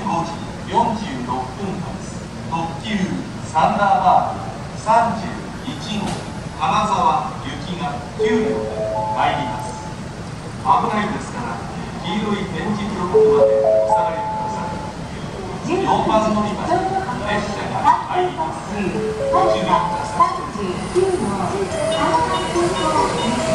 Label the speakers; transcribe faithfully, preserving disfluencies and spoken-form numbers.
Speaker 1: ごじよんじゅうろっぷん発特急サンダーバードさんじゅういちごう金沢行きがきゅうりょうで参ります。危ないですから黄色い点字ブロックまでお下がりください。よんばん乗り場に列車が入ります。ご注意ください。